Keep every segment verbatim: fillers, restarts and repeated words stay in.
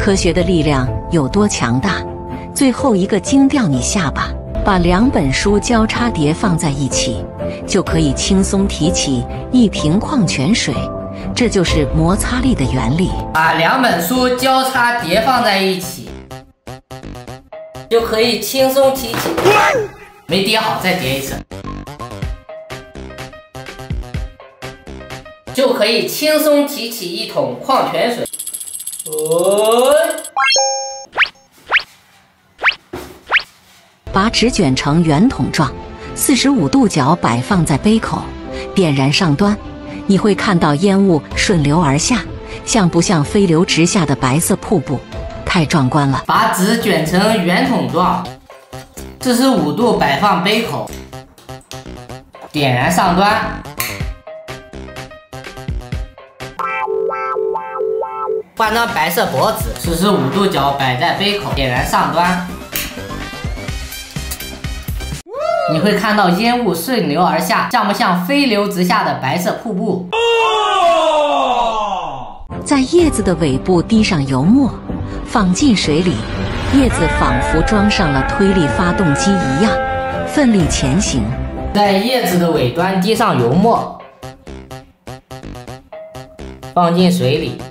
科学的力量有多强大？最后一个惊掉你下巴。把两本书交叉叠放在一起，就可以轻松提起一瓶矿泉水。这就是摩擦力的原理。 把两本书交叉叠放在一起，就可以轻松提起。没叠好，再叠一次。就可以轻松提起一桶矿泉水。哦。 把纸卷成圆筒状，四十五度角摆放在杯口，点燃上端，你会看到烟雾顺流而下，像不像飞流直下的白色瀑布？太壮观了！ 把纸卷成圆筒状，四十五度摆放杯口，点燃上端，换张白色薄纸，四十五度角摆在杯口，点燃上端。你会看到烟雾顺流而下，像不像飞流直下的白色瀑布？ 在叶子的尾部滴上油墨，放进水里，叶子仿佛装上了推力发动机一样，奋力前行。 在叶子的尾端滴上油墨，放进水里，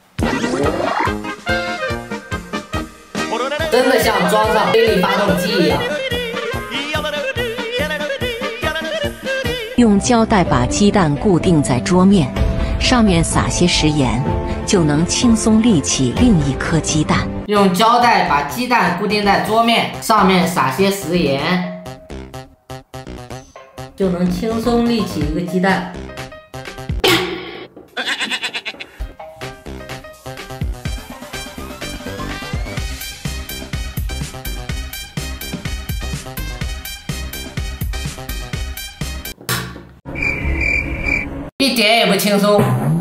真的像装上推力发动机一样。 用胶带把鸡蛋固定在桌面，上面撒些食盐，就能轻松立起另一颗鸡蛋。 用胶带把鸡蛋固定在桌面，上面撒些食盐，就能轻松立起一个鸡蛋。一点也不轻松。